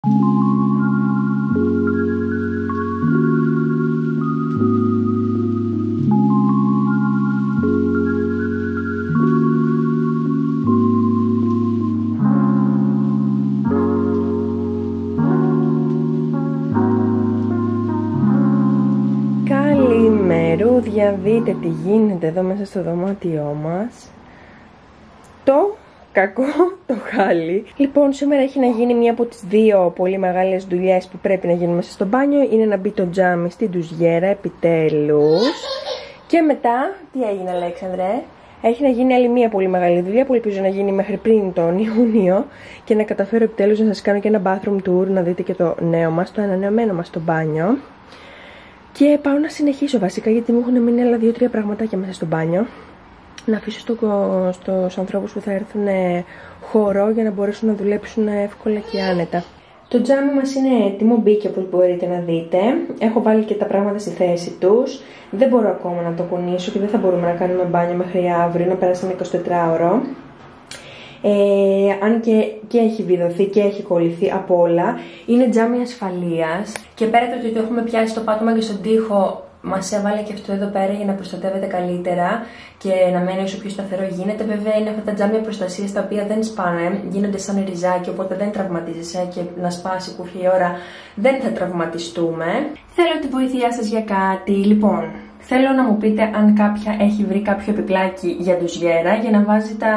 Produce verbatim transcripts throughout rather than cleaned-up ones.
Καλημερούδια, δείτε τι γίνεται εδώ μέσα στο δωμάτιό μας. Το κακό το χάλι. Λοιπόν, σήμερα έχει να γίνει μία από τις δύο πολύ μεγάλες δουλειές που πρέπει να γίνουν μέσα στο μπάνιο. Είναι να μπει το τζάμι στην ντουζιέρα, επιτέλους. Και μετά, τι έγινε, Αλέξανδρε? Έχει να γίνει άλλη μία πολύ μεγάλη δουλειά που ελπίζω να γίνει μέχρι πριν τον Ιούνιο και να καταφέρω επιτέλους να σας κάνω και ένα bathroom tour, να δείτε και το νέο μας, το ανανεωμένο μας το μπάνιο. Και πάω να συνεχίσω βασικά, γιατί μου έχουν μείνει άλλα δύο-τρία πραγματάκια μέσα στο μπάνιο. Να αφήσω στο, στους ανθρώπους που θα έρθουν χώρο για να μπορέσουν να δουλέψουν εύκολα και άνετα. Το τζάμι μας είναι έτοιμο, μπήκε όπως μπορείτε να δείτε. Έχω βάλει και τα πράγματα στη θέση τους. Δεν μπορώ ακόμα να το κουνήσω και δεν θα μπορούμε να κάνουμε μπάνιο μέχρι αύριο, να περάσει ένα εικοσιτετράωρο. Ε, αν και, και έχει βιδωθεί και έχει κολληθεί από όλα. Είναι τζάμι ασφαλείας. Και πέρα το ότι το έχουμε πιάσει στο πάτωμα και στον τοίχο, μας έβαλε και αυτό εδώ πέρα για να προστατεύεται καλύτερα και να μένει όσο πιο σταθερό γίνεται. Βέβαια είναι αυτά τα τζάμια προστασίας τα οποία δεν σπάνε, γίνονται σαν ριζάκι, οπότε δεν τραυματίζεσαι και να σπάσει κούφια η ώρα δεν θα τραυματιστούμε. Θέλω τη βοήθειά σας για κάτι. Λοιπόν, θέλω να μου πείτε αν κάποια έχει βρει κάποιο επιπλάκι για ντουζιέρα για να βάζει τα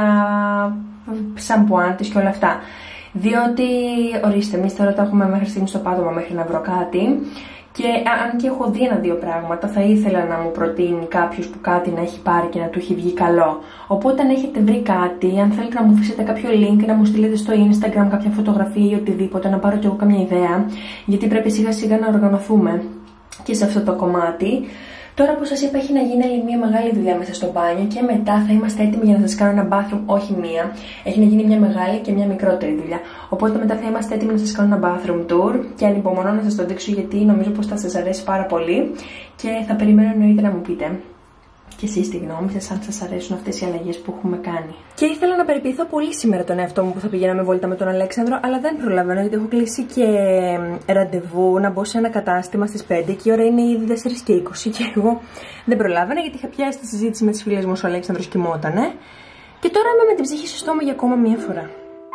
σαμπουάν της και όλα αυτά. Διότι, ορίστε, εμείς τώρα τα έχουμε μέχρι στιγμή στο πάτωμα μέχρι να βρω κάτι. Και αν και έχω δει ένα-δύο πράγματα, θα ήθελα να μου προτείνει κάποιος που κάτι να έχει πάρει και να του έχει βγει καλό. Οπότε, αν έχετε βρει κάτι, αν θέλετε να μου αφήσετε κάποιο link, να μου στείλετε στο Instagram κάποια φωτογραφία ή οτιδήποτε, να πάρω κι εγώ καμιά ιδέα, γιατί πρέπει σιγά-σιγά να οργανωθούμε και σε αυτό το κομμάτι. Τώρα, όπως σας είπα, έχει να γίνει άλλη μια μεγάλη δουλειά μέσα στο μπάνιο και μετά θα είμαστε έτοιμοι για να σας κάνω ένα bathroom, όχι μία. Έχει να γίνει μια μεγάλη και μια μικρότερη δουλειά. Οπότε μετά θα είμαστε έτοιμοι να σας κάνω ένα bathroom tour και ανυπομονώ να σας το δείξω, γιατί νομίζω πως θα σας αρέσει πάρα πολύ και θα περιμένω εννοείται να μου πείτε και εσείς τη γνώμη σας, αν σας αρέσουν αυτές οι αλλαγές που έχουμε κάνει. Και ήθελα να περιποιηθώ πολύ σήμερα τον εαυτό μου που θα πηγαίναμε βόλτα με τον Αλέξανδρο, αλλά δεν προλαβαίνω γιατί έχω κλείσει και ραντεβού να μπω σε ένα κατάστημα στις πέντε και η ώρα είναι ήδη τέσσερις και είκοσι και εγώ δεν προλάβαινα γιατί είχα πιάσει τη συζήτηση με τις φίλες μου όσο ο Αλέξανδρος κοιμότανε. Και τώρα είμαι με την ψυχή στο στόμα για ακόμα μία φορά.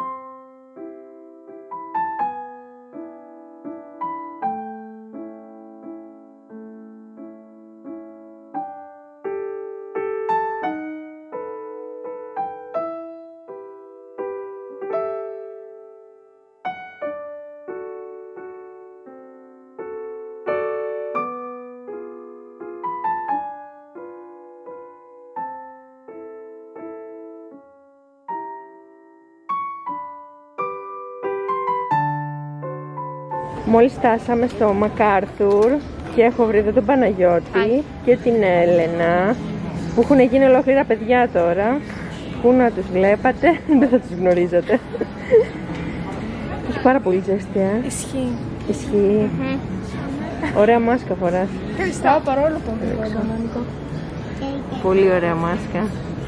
Μόλις φτάσαμε στο Μακάρθουρ και έχω βρει εδώ τον Παναγιώτη Hi. και την Έλενα που έχουν γίνει ολόκληρα παιδιά τώρα. Πού να τους βλέπατε, δεν θα τους γνωρίζατε. Έχει πάρα πολύ ζέστη, ε. Ισχύει. Ισχύει. Mm-hmm. Ωραία μάσκα φοράς. Ευχαριστώ παρόλο που είναι ρωμανικό. Πολύ ωραία μάσκα.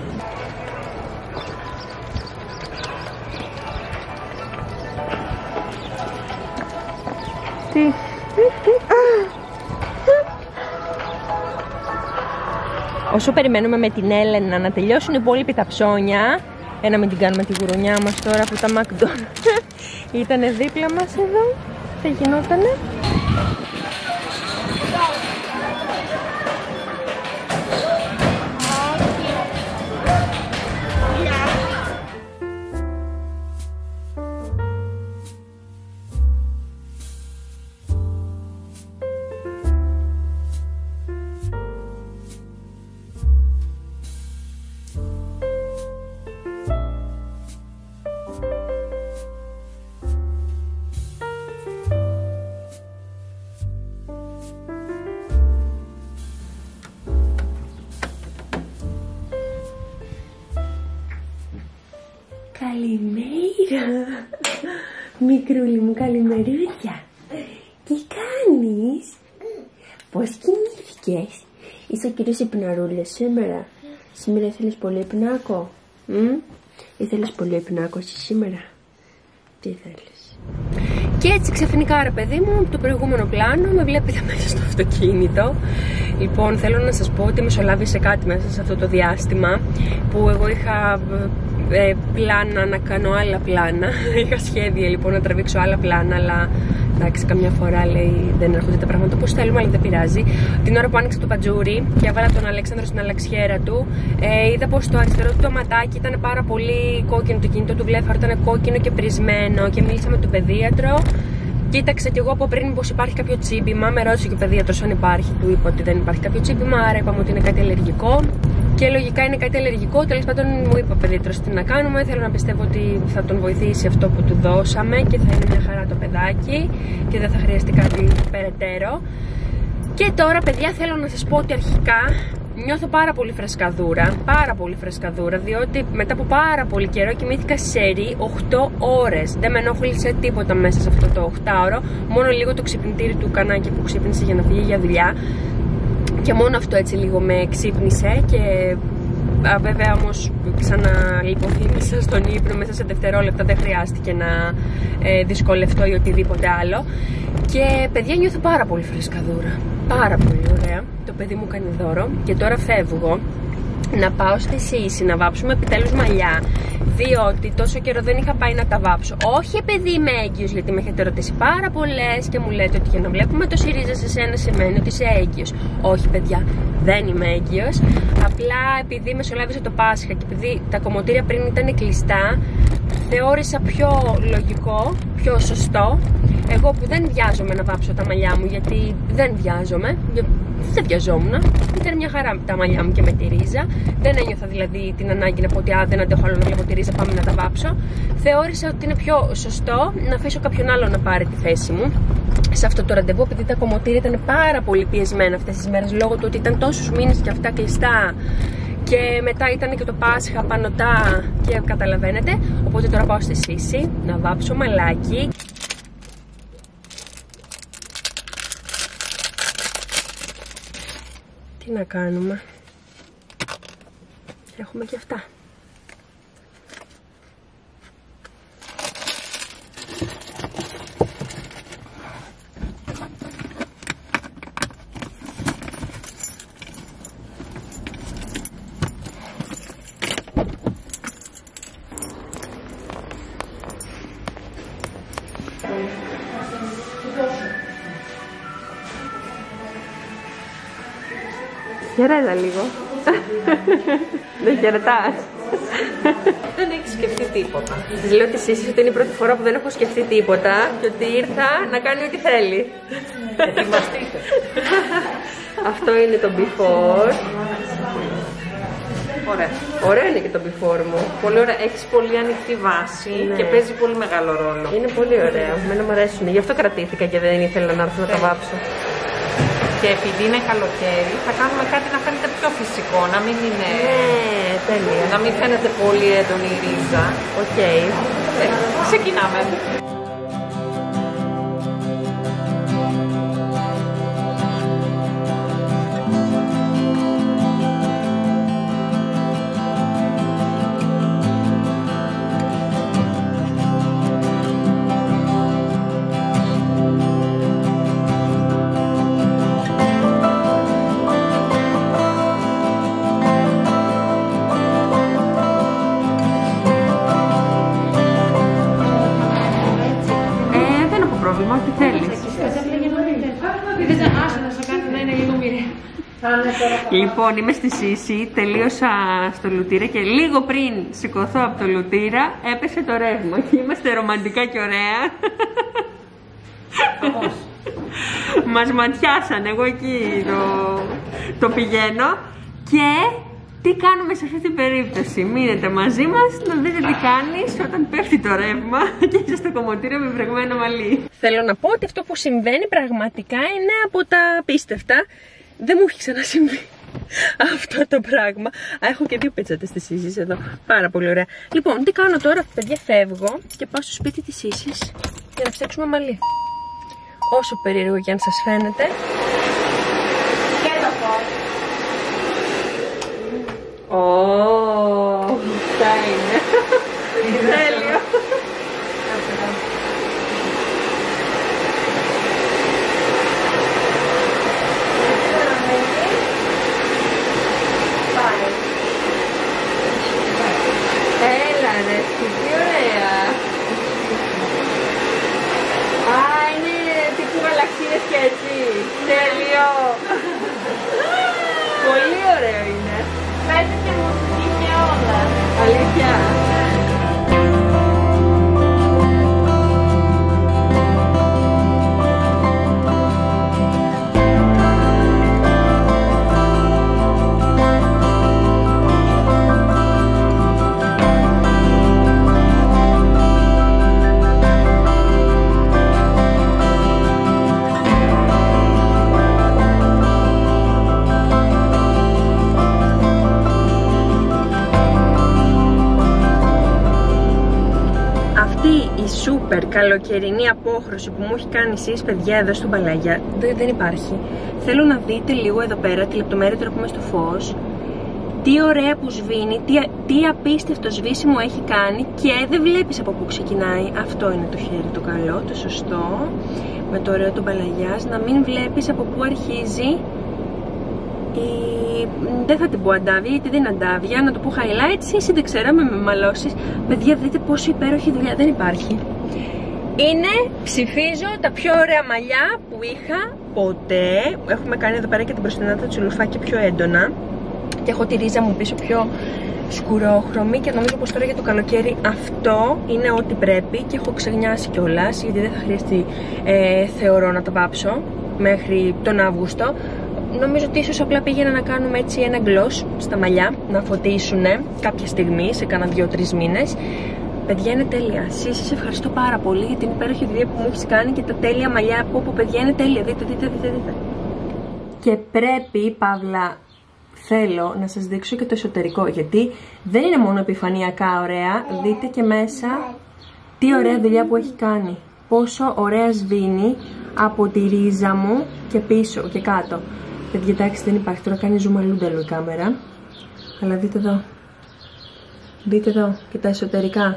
Τι. Όσο περιμένουμε με την Έλενα να τελειώσουν οι υπόλοιποι τα ψώνια, για να μην την κάνουμε τη γουρουνιά μας τώρα που τα McDonald's ήτανε δίπλα μας εδώ, θα γινότανε. Καλημέρα, μικρούλη μου, καλημερούδια. Τι κάνεις? Πώς κοιμήθηκες? Είσαι ο κύριος υπναρούλες σήμερα? Σήμερα ήθελες πολύ υπνάκο? Μ? Ήθελες πολύ υπνάκο εσύ σήμερα? Τι θέλεις? Και έτσι ξαφνικά, ρε παιδί μου, από το προηγούμενο πλάνο με βλέπετε μέσα στο αυτοκίνητο. Λοιπόν, θέλω να σας πω ότι μεσολάβησε κάτι μέσα σε αυτό το διάστημα που εγώ είχα ε, πλάνα να κάνω άλλα πλάνα. Είχα σχέδια λοιπόν να τραβήξω άλλα πλάνα, αλλά εντάξει, καμιά φορά λέει δεν έρχονται τα πράγματα όπως θέλουμε, αλλά δεν πειράζει. Την ώρα που άνοιξα το πατζούρι και έβαλα τον Αλέξανδρο στην αλλαξιέρα του, ε, είδα πως το αριστερό του το ματάκι ήταν πάρα πολύ κόκκινο, το κινητό του βλέφαρο ήταν κόκκινο και πρισμένο και μίλησα με τον παιδίατρο. Κοίταξε κι εγώ από πριν πως υπάρχει κάποιο τσίμπημα. Με ρώτησε και ο παιδίατρος αν υπάρχει. Του είπα ότι δεν υπάρχει κάποιο τσίμπημα. Άρα είπαμε ότι είναι κάτι αλλεργικό. Και λογικά είναι κάτι αλλεργικό. Τέλος πάντων, μου είπε ο παιδίατρος τι να κάνουμε. Θέλω να πιστεύω ότι θα τον βοηθήσει αυτό που του δώσαμε και θα είναι μια χαρά το παιδάκι και δεν θα χρειαστεί κάτι περαιτέρω. Και τώρα, παιδιά, θέλω να σας πω ότι αρχικά νιώθω πάρα πολύ φρεσκαδούρα, πάρα πολύ φρεσκαδούρα, διότι μετά από πάρα πολύ καιρό κοιμήθηκα σερί οκτώ ώρες. Δεν με ενόχλησε τίποτα μέσα σε αυτό το οκτάωρο, μόνο λίγο το ξυπνητήρι του κανάκι που ξύπνησε για να φύγει για δουλειά. Και μόνο αυτό έτσι λίγο με ξύπνησε και α, βέβαια όμως ξαναλιποθύμησα στον ύπνο μέσα σε δευτερόλεπτα, δεν χρειάστηκε να ε, δυσκολευτώ ή οτιδήποτε άλλο. Και παιδιά, νιώθω πάρα πολύ φρεσκαδούρα, πάρα πολύ ωραία. Το παιδί μου κάνει δώρο και τώρα φεύγω να πάω στη Σύση να βάψουμε επιτέλους μαλλιά, διότι τόσο καιρό δεν είχα πάει να τα βάψω. Όχι επειδή είμαι έγκυος, γιατί με έχετε ρωτήσει πάρα πολλές και μου λέτε ότι για να βλέπουμε το ΣΥΡΙΖΑ σε σένα σημαίνει ότι είσαι έγκυος. Όχι παιδιά, δεν είμαι έγκυος. Απλά επειδή μεσολάβησε το Πάσχα και επειδή τα κομμωτήρια πριν ήταν κλειστά, θεώρησα πιο λογικό, πιο σωστό, εγώ που δεν βιάζομαι να βάψω τα μαλλιά μου, γιατί δεν βιάζομαι, δεν βιαζόμουν, ήταν μια χαρά τα μαλλιά μου και με τη ρίζα. Δεν ένιωθα δηλαδή την ανάγκη να πω ότι α, δεν αντέχω άλλο να βλέπω τη ρίζα, πάμε να τα βάψω. Θεώρησα ότι είναι πιο σωστό να αφήσω κάποιον άλλο να πάρει τη θέση μου σε αυτό το ραντεβού, επειδή τα κομμωτήρια ήταν πάρα πολύ πιεσμένα αυτές τις μέρες λόγω του ότι ήταν τόσους μήνες και αυτά κλειστά. Και μετά ήταν και το Πάσχα πανωτά και καταλαβαίνετε. Οπότε τώρα πάω στη Σύση να βάψω μαλάκι. Τι να κάνουμε. Έχουμε και αυτά. Χαιρέτα λίγο. Δεν χαιρετάς. Δεν έχει σκεφτεί τίποτα. Της λέω της Σύσης ότι είναι η πρώτη φορά που δεν έχω σκεφτεί τίποτα και ότι ήρθα να κάνει ό,τι θέλει. Ετοιμαστείτε. Αυτό είναι το before. Ωραία. Ωραίο είναι και το before μου. Πολύ ωραία. Έχεις πολύ ανοιχτή βάση, ναι, και παίζει πολύ μεγάλο ρόλο. Είναι πολύ ωραίο. Εμένα μου αρέσουν. Γι' αυτό κρατήθηκα και δεν ήθελα να έρθω να τα βάψω. Και επειδή είναι καλοκαίρι, θα κάνουμε κάτι να φαίνεται πιο φυσικό, να μην είναι. Ναι, τέλεια. Να μην φαίνεται πολύ έντονη η ρίζα. Οκ. Okay. Ε, ξεκινάμε. Τι θέλεις. Λοιπόν, είμαι στη Σύση, τελείωσα στο λουτήρα και λίγο πριν σηκωθώ από το λουτήρα έπεσε το ρεύμα και είμαστε ρομαντικά και ωραία. Μας ματιάσαν, εγώ εκεί το, το πηγαίνω. Και τι κάνουμε σε αυτή την περίπτωση? Μείνετε μαζί μας να δείτε τι κάνεις όταν πέφτει το ρεύμα και είσαι στο κομμωτήριο με βρεγμένο μαλλί. Θέλω να πω ότι αυτό που συμβαίνει πραγματικά είναι από τα απίστευτα. Δεν μου έχει ξανασυμβεί αυτό το πράγμα. Α, έχω και δύο πίτσατες στη Σύση εδώ. Πάρα πολύ ωραία. Λοιπόν, τι κάνω τώρα, παιδιά? Φεύγω και πάω στο σπίτι της Σύσης για να φτιάξουμε μαλλί. Όσο περίεργο και αν σας φαίνεται. Και το φως. Ω, αυτά είναι. Τέλειο. έτσι. Τέλειο. Πολύ ωραίο είναι. Παίζει και μουσική και όλα. Αλήθεια. Σούπερ καλοκαιρινή απόχρωση που μου έχει κάνει εσείς παιδιά εδώ στον Παλάγια δεν, δεν υπάρχει. Θέλω να δείτε λίγο εδώ πέρα τη λεπτομέρεια τώρα που είμαι στο φως. Τι ωραία που σβήνει, τι, τι απίστευτο σβήσιμο έχει κάνει και δεν βλέπεις από πού ξεκινάει. Αυτό είναι το χέρι το καλό, το σωστό, με το ωραίο του Παλαγιάς. Να μην βλέπεις από πού αρχίζει η... Δεν θα την πω αντάβια γιατί δεν είναι αντάβια, να το πω highlights, εσύ δεν ξέρω, με μαλώσεις. Παιδιά, δείτε πόσο υπέροχη δουλειά, δεν υπάρχει. Είναι, ψηφίζω, τα πιο ωραία μαλλιά που είχα ποτέ. Έχουμε κάνει εδώ πέρα και την προστινάτα του λουφάκι πιο έντονα. Και έχω τη ρίζα μου πίσω πιο σκουρόχρωμη και νομίζω πως τώρα για το καλοκαίρι αυτό είναι ό,τι πρέπει. Και έχω ξεγνιάσει κιόλας, γιατί δεν θα χρειαστεί, ε, θεωρώ, να τα βάψω μέχρι τον Αύγουστο. Νομίζω ότι ίσως απλά πήγαινα να κάνουμε έτσι ένα γκλος στα μαλλιά, να φωτίσουνε κάποια στιγμή, σε κάνα δύο τρεις μήνες. Παιδιά, είναι τέλεια. Σύση, σε ευχαριστώ πάρα πολύ για την υπέροχη δουλειά που μου έχεις κάνει και τα τέλεια μαλλιά που από παιδιά είναι τέλεια. Δείτε, δείτε, δείτε, δείτε. Και πρέπει, Παύλα, θέλω να σας δείξω και το εσωτερικό, γιατί δεν είναι μόνο επιφανειακά ωραία, δείτε και μέσα τι ωραία δουλειά που έχει κάνει. Πόσο ωραία σβήνει από τη ρίζα μου και πίσω και κάτω. Παιδιά, εντάξει, δεν υπάρχει. Τώρα κάνει ζουμαλούνταλο η κάμερα. Αλλά δείτε εδώ. Δείτε εδώ και τα εσωτερικά.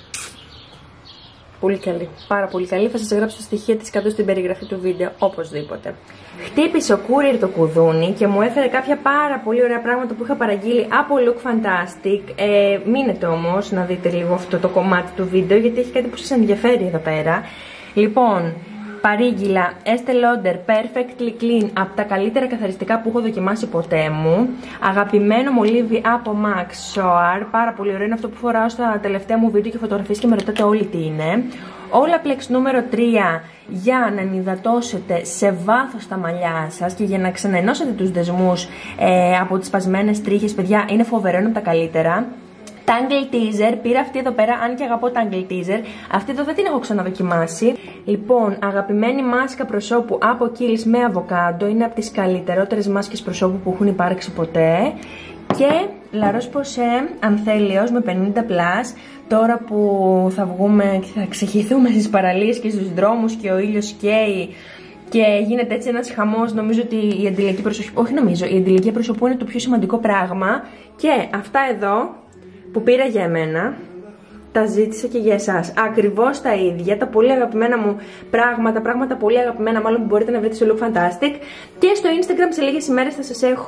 Πολύ καλή. Πάρα πολύ καλή. Θα σας γράψω στοιχεία της κάτω στην περιγραφή του βίντεο, οπωσδήποτε. Χτύπησε ο courier το κουδούνι και μου έφερε κάποια πάρα πολύ ωραία πράγματα που είχα παραγγείλει από Look Fantastic. Ε, μείνετε όμως να δείτε λίγο αυτό το κομμάτι του βίντεο, γιατί έχει κάτι που σας ενδιαφέρει εδώ πέρα. Λοιπόν, παρήγγειλα Estee Lauder Perfectly Clean, από τα καλύτερα καθαριστικά που έχω δοκιμάσει ποτέ μου. Αγαπημένο μολύβι από Max Soar, πάρα πολύ ωραίο, είναι αυτό που φοράω στα τελευταία μου βίντεο και φωτογραφίες και με ρωτάτε όλοι τι είναι. Olaplex νούμερο τρία, για να ενυδατώσετε σε βάθος τα μαλλιά σας και για να ξαναενώσετε τους δεσμούς ε, από τις σπασμένες τρίχες. Παιδιά, είναι φοβερό, είναι από τα καλύτερα. Tangle Teaser, πήρα αυτή εδώ πέρα, αν και αγαπώ Tangle Teaser. Αυτή εδώ δεν την έχω ξαναδοκιμάσει. Λοιπόν, αγαπημένη μάσκα προσώπου από Kiehl's με αβοκάντο. Είναι από τις καλύτερότερες μάσκες προσώπου που έχουν υπάρξει ποτέ. Και La Roche-Posay Ανθέλιος με πενήντα πλας. Τώρα που θα βγούμε και θα ξεχυθούμε στις παραλίες και στους δρόμους και ο ήλιος καίει και γίνεται έτσι ένας χαμός, νομίζω ότι η αντιλιακή προσωπή, όχι νομίζω, η αντιλιακή προσωπού είναι το πιο σημαντικό πράγμα. Και αυτά εδώ που πήρα για εμένα, τα ζήτησα και για εσάς. Ακριβώς τα ίδια, τα πολύ αγαπημένα μου πράγματα, πράγματα πολύ αγαπημένα μάλλον που μπορείτε να βρείτε στο Look Fantastic. Και στο Instagram σε λίγες ημέρες θα σας έχω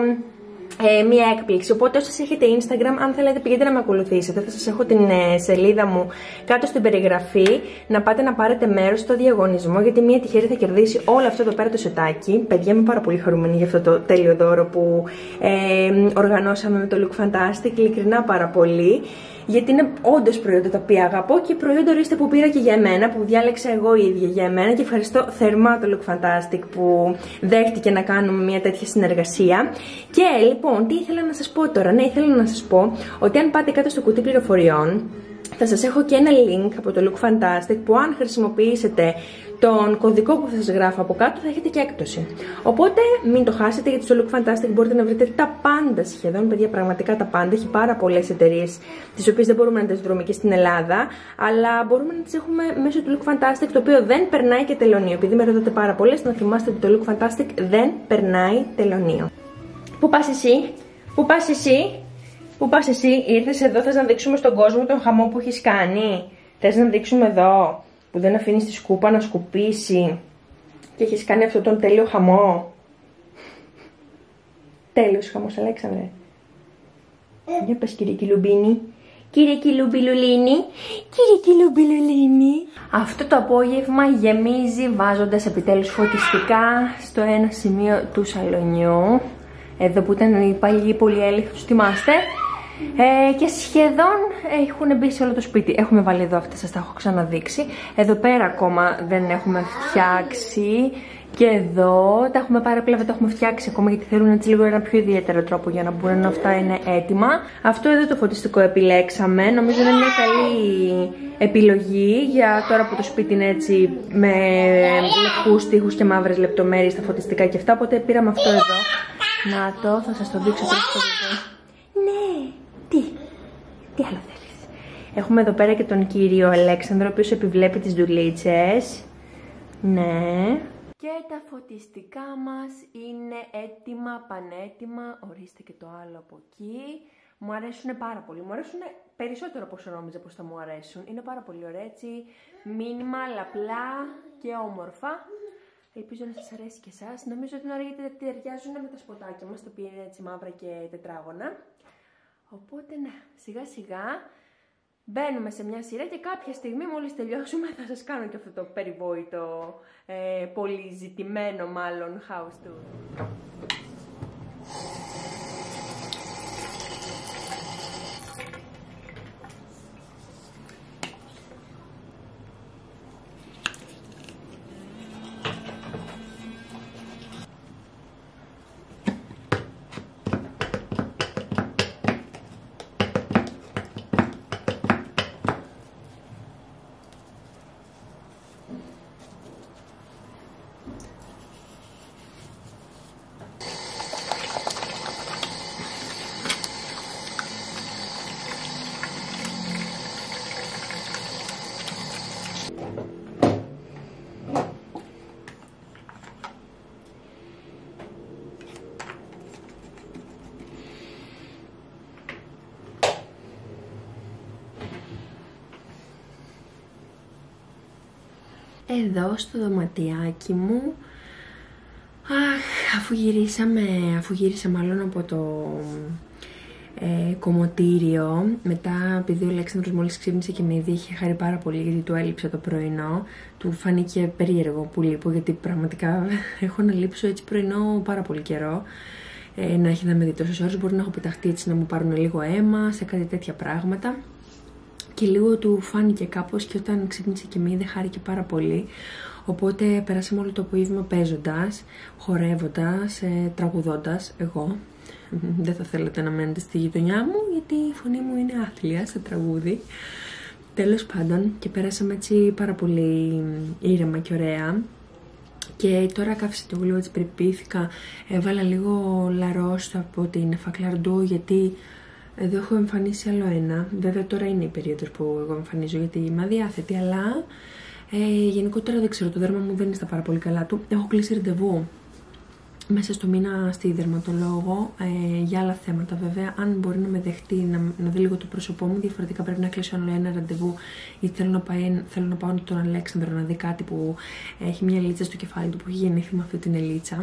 ε, μία έκπληξη. Οπότε όσοι έχετε Instagram, αν θέλετε πηγαίνετε να με ακολουθήσετε. Θα σας έχω την ε, σελίδα μου κάτω στην περιγραφή, να πάτε να πάρετε μέρος στο διαγωνισμό, γιατί μία τυχερή θα κερδίσει όλο αυτό εδώ πέρα το σετάκι. Παιδιά, είμαι πάρα πολύ χαρούμενη για αυτό το τέλειο δώρο που ε, οργανώσαμε με το Look Fantastic, ειλικρινά πάρα πολύ. Γιατί είναι όντως προϊόντα τα οποία αγαπώ και προϊόντα, ορίστε, που πήρα και για εμένα, που διάλεξα εγώ ίδια για εμένα, και ευχαριστώ θερμά το Look Fantastic που δέχτηκε να κάνουμε μια τέτοια συνεργασία. Και λοιπόν, τι ήθελα να σας πω τώρα? Ναι, ήθελα να σας πω ότι αν πάτε κάτω στο κουτί πληροφοριών, θα σας έχω και ένα link από το Look Fantastic που αν χρησιμοποιήσετε τον κωδικό που θα σας γράφω από κάτω θα έχετε και έκπτωση. Οπότε μην το χάσετε, γιατί στο Look Fantastic μπορείτε να βρείτε τα πάντα σχεδόν, παιδιά, πραγματικά τα πάντα. Έχει πάρα πολλές εταιρείες τις οποίες δεν μπορούμε να τις βρούμε και στην Ελλάδα, αλλά μπορούμε να τις έχουμε μέσω του Look Fantastic, το οποίο δεν περνάει και τελωνείο. Επειδή με ρωτάτε πάρα πολλές, να θυμάστε ότι το Look Fantastic δεν περνάει τελωνείο. Πού πας εσύ? Πού πας εσύ? Πού πας εσύ? Ήρθες εδώ, θες να δείξουμε στον κόσμο τον χαμό που έχεις κάνει? Θες να δείξουμε εδώ που δεν αφήνεις τη σκούπα να σκουπίσει και έχεις κάνει αυτόν τον τέλειο χαμό? Τέλειος χαμός, Αλέξανδρε. Για πες, κύριε Κιλουμπίνη. Κύριε Κιλουμπιλουλίνη, κύριε Κιλουμπιλουλίνη. Αυτό το απόγευμα γεμίζει βάζοντας επιτέλους φωτιστικά στο ένα σημείο του σαλονιού. Εδώ που ήταν οι παλιοί πολυέλιοι, θα τους θυμάστε. Ε, και σχεδόν έχουν μπει σε όλο το σπίτι. Έχουμε βάλει εδώ αυτά, σας τα έχω ξαναδείξει. Εδώ πέρα ακόμα δεν έχουμε φτιάξει. Και εδώ τα έχουμε πάρει απλά, δεν τα έχουμε φτιάξει ακόμα γιατί θέλουν έτσι λίγο ένα πιο ιδιαίτερο τρόπο για να μπορούν αυτά είναι έτοιμα. Αυτό εδώ το φωτιστικό επιλέξαμε. Νομίζω είναι μια καλή επιλογή για τώρα που το σπίτι είναι έτσι με λευκούς τοίχους και μαύρες λεπτομέρειες στα φωτιστικά και αυτά. Οπότε πήραμε αυτό εδώ. Να το, θα σας το δείξω τώρα στο βίντεο. Ναι, τι, τι άλλο θέλεις. Έχουμε εδώ πέρα και τον κύριο Αλέξανδρο, ο οποίος επιβλέπει τις δουλίτσες. Ναι. Και τα φωτιστικά μας είναι έτοιμα, πανέτοιμα. Ορίστε και το άλλο από εκεί. Μου αρέσουν πάρα πολύ. Μου αρέσουν περισσότερο από όσο νόμιζα πως θα μου αρέσουν. Είναι πάρα πολύ ωραία έτσι. Μίνιμα, λαπλά και όμορφα. Ελπίζω να σας αρέσει και εσάς. Νομίζω ότι είναι ωραία γιατί ταιριάζουν με τα σποτάκια μας, τα οποία είναι έτσι μαύρα και τετράγωνα. Οπότε ναι, σιγά σιγά μπαίνουμε σε μια σειρά και κάποια στιγμή μόλις τελειώσουμε θα σας κάνω και αυτό το περιβόητο, ε, πολύ ζητημένο μάλλον house tour. Εδώ στο δωματιάκι μου, αχ, αφού γυρίσαμε, αφού γύρισα μάλλον από το ε, κομμωτήριο, μετά επειδή ο Αλέξανδρος μόλις ξύπνησε και με είδε, είχε χαρεί πάρα πολύ γιατί του έλειψε το πρωινό, του φάνηκε περίεργο που λείπω γιατί πραγματικά έχω να λείψω έτσι πρωινό πάρα πολύ καιρό. Ε, να έχει να με δει τόσες ώρες, μπορεί να έχω πεταχτεί έτσι να μου πάρουν λίγο αίμα, σε κάτι τέτοια πράγματα. Και λίγο του φάνηκε κάπως και όταν ξύπνησε και με είδε χάρηκε πάρα πολύ. Οπότε περάσαμε όλο το απόγευμα παίζοντας, χορεύοντας, ε, τραγουδώντας εγώ. Δεν θα θέλετε να μένετε στη γειτονιά μου γιατί η φωνή μου είναι άθλια σε τραγούδι. Τέλος πάντων και πέρασαμε έτσι πάρα πολύ ήρεμα και ωραία. Και τώρα κάθισα το γλυό, έτσι περιποιήθηκα, έβαλα λίγο λαρός από την Φακλαρντού γιατί εδώ έχω εμφανίσει άλλο ένα. Βέβαια τώρα είναι η περίοδος που εγώ εμφανίζω γιατί είμαι αδιάθετη, αλλά ε, γενικότερα δεν ξέρω, το δέρμα μου δεν είναι στα πάρα πολύ καλά του. Έχω κλείσει ραντεβού μέσα στο μήνα στη δερματολόγο ε, για άλλα θέματα βέβαια. Αν μπορεί να με δεχτεί να, να δει λίγο το πρόσωπό μου, διαφορετικά πρέπει να κλείσω άλλο ένα ραντεβού γιατί θέλω να, πάει, θέλω να πάω τον Αλέξανδρο να δει κάτι που έχει μια λίτσα στο κεφάλι του που έχει γεννηθεί με αυτή την ελίτσα.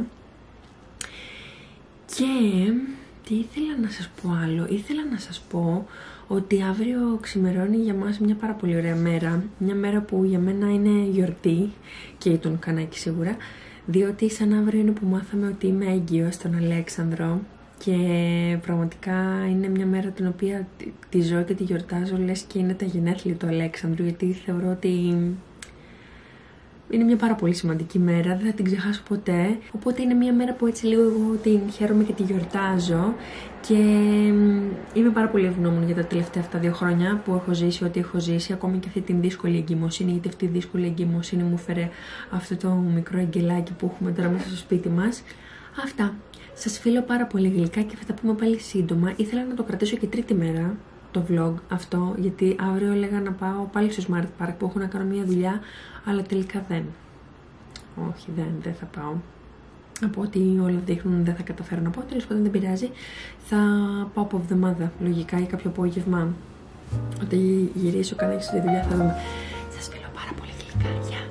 Και τι ήθελα να σας πω άλλο, ήθελα να σας πω ότι αύριο ξημερώνει για μας μια πάρα πολύ ωραία μέρα. Μια μέρα που για μένα είναι γιορτή και για τον Κανάκη σίγουρα, διότι σαν αύριο είναι που μάθαμε ότι είμαι έγκυος στον Αλέξανδρο και πραγματικά είναι μια μέρα την οποία τη ζω και τη γιορτάζω λες και είναι τα γενέθλια του Αλέξανδρου, γιατί θεωρώ ότι είναι μια πάρα πολύ σημαντική μέρα, δεν θα την ξεχάσω ποτέ. Οπότε είναι μια μέρα που έτσι λίγο εγώ την χαίρομαι και τη γιορτάζω. Και είμαι πάρα πολύ ευγνώμων για τα τελευταία αυτά δύο χρόνια που έχω ζήσει ό,τι έχω ζήσει. Ακόμη και αυτή την δύσκολη εγκυμοσύνη, γιατί αυτή η δύσκολη εγκυμοσύνη μου φέρε αυτό το μικρό εγγελάκι που έχουμε τώρα μέσα στο σπίτι μας. Αυτά. Σας φιλώ πάρα πολύ γλυκά και θα τα πούμε πάλι σύντομα. Ήθελα να το κρατήσω και τρίτη μέρα το vlog αυτό, γιατί αύριο έλεγα να πάω πάλι στο Smart Park που έχω να κάνω μια δουλειά, αλλά τελικά δεν. Όχι, δεν, δεν θα πάω. Από ό,τι όλα δείχνουν δεν θα καταφέρω να πάω, τέλος πάντων δεν πειράζει. Θα πάω από εβδομάδα, λογικά, ή κάποιο απόγευμα. Όταν γυρίσω κανένα στη δουλειά θα δούμε. Σας φιλώ πάρα πολύ γλυκά, γεια.